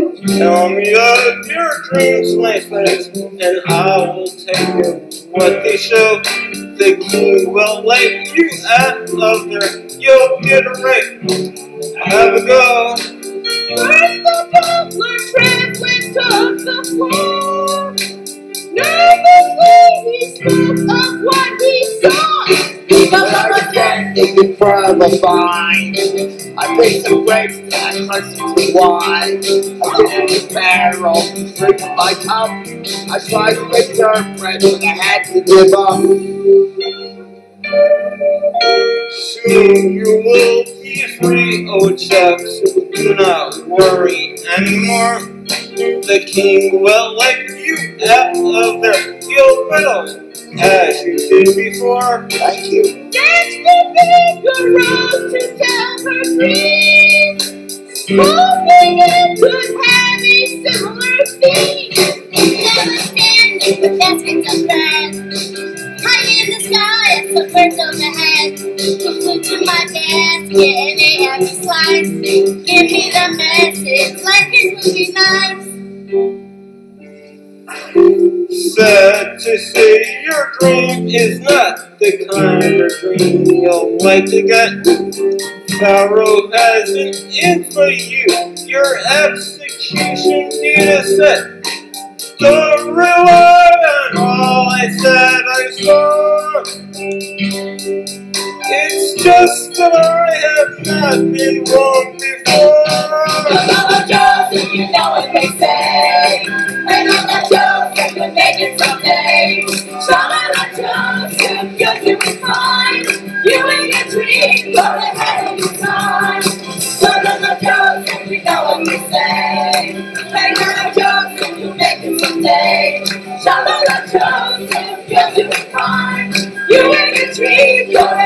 Tell me of your dreams, my friends, and I will take you what they show. The king will let you out of there. You'll get a right. Have a go. First the butler trembling took the floor. Nervously he spoke of what he saw. But I was standing in front of a vine. I picked some grapes and I crushed them to wine. I did it in barrel, drinking my cup. I tried to make dirt bread, but I had to give up. Soon you will be free, oh Chuck, so do not worry anymore. The king will let you out of there. You'll riddle as you did before. Thank you. Next the bigger rose to tell her dreams, hoping it could have a similar theme. Never standing with baskets of grass, high in the sky as the birds overhead. Who flew to my basket and a happy slice. Give me the message, life it will be nice. Sad to say your dream is not the kind of dream you'll like to get. Pharaoh has an end for you. Your execution date is set. Don't rely on all I said I saw. It's just that I have not been wrong before. Mama Joseph, you know what they say. And I'm not Joseph, you'll make it someday. Mama Joseph, you're doing fine. You ain't a dream, go ahead of your time. Mama Joseph, you know what they say. And I'm Joseph, you'll make it someday. Mama Joseph, you're doing fine. You ain't a dream, go